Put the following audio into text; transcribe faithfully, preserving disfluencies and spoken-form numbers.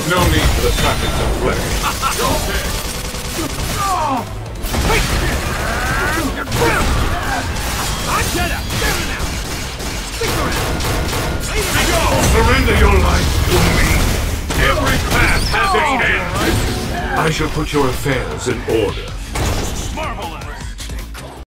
No need for the trappings of flesh. Surrender your life to me. Every path has its end. I shall put your affairs in order.